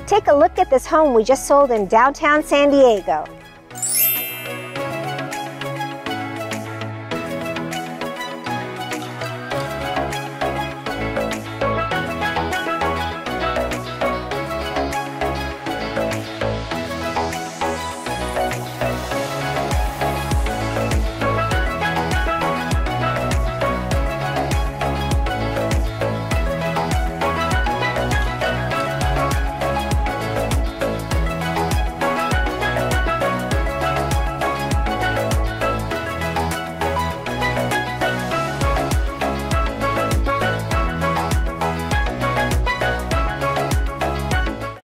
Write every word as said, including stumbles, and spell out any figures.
Take a look at this home we just sold in downtown San Diego.